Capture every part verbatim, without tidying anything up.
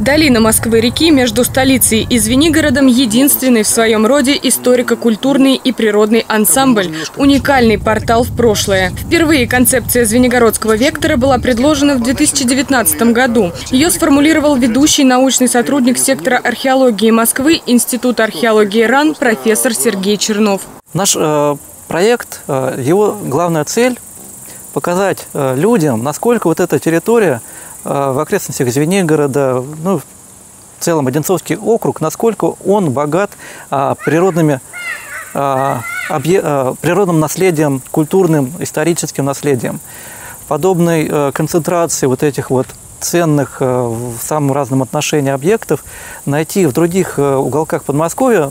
Долина Москвы-реки между столицей и Звенигородом – единственный в своем роде историко-культурный и природный ансамбль, уникальный портал в прошлое. Впервые концепция Звенигородского вектора была предложена в две тысячи девятнадцатом году. Ее сформулировал ведущий научный сотрудник сектора археологии Москвы Института археологии РАН профессор Сергей Чернов. Наш э, проект, э, его главная цель – показать э, людям, насколько вот эта территория в окрестностях Звенигорода, ну, в целом Одинцовский округ, насколько он богат а, природными, а, объ... а, природным наследием, культурным, историческим наследием. Подобной а, концентрации вот этих вот ценных а, в самом разном отношении объектов найти в других а, уголках Подмосковья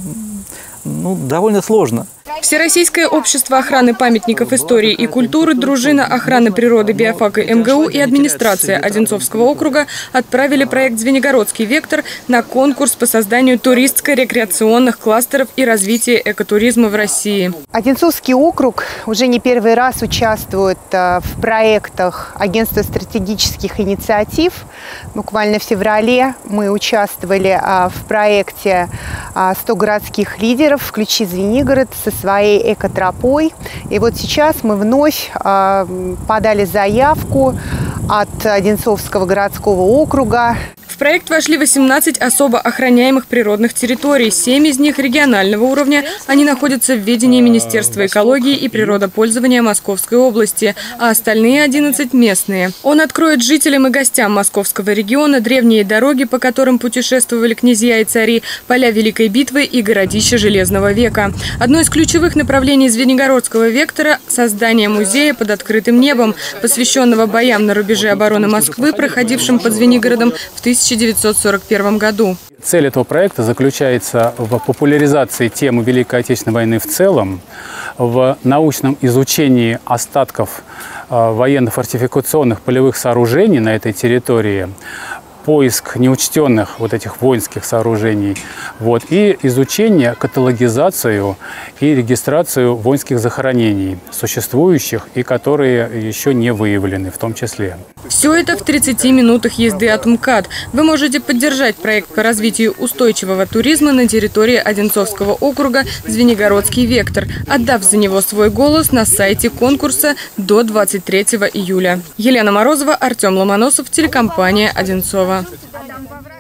ну, довольно сложно. Всероссийское общество охраны памятников истории и культуры, дружина охраны природы биофака эм гэ у и администрация Одинцовского округа отправили проект «Звенигородский вектор» на конкурс по созданию туристско-рекреационных кластеров и развития экотуризма в России. Одинцовский округ уже не первый раз участвует в проектах Агентства стратегических инициатив. Буквально в феврале мы участвовали в проекте «сто городских лидеров. Включи Звенигород» со своей экотропой. И вот сейчас мы вновь э, подали заявку от Одинцовского городского округа. В проект вошли восемнадцать особо охраняемых природных территорий. Семь из них регионального уровня. Они находятся в ведении Министерства экологии и природопользования Московской области, а остальные одиннадцать – местные. Он откроет жителям и гостям Московского региона древние дороги, по которым путешествовали князья и цари, поля Великой битвы и городища Железного века. Одно из ключевых направлений Звенигородского вектора – создание музея под открытым небом, посвященного боям на рубеже обороны Москвы, проходившим под Звенигородом в тысяча девятьсот сорок первом году. Цель этого проекта заключается в популяризации темы Великой Отечественной войны в целом, в научном изучении остатков военно-фортификационных полевых сооружений на этой территории, поиск неучтенных вот этих воинских сооружений, вот, и изучение, каталогизацию и регистрацию воинских захоронений, существующих и которые еще не выявлены в том числе. Все это в тридцати минутах езды от МКАД. Вы можете поддержать проект по развитию устойчивого туризма на территории Одинцовского округа «Звенигородский вектор», отдав за него свой голос на сайте конкурса до двадцать третьего июля. Елена Морозова, Артем Ломоносов, телекомпания «Одинцово».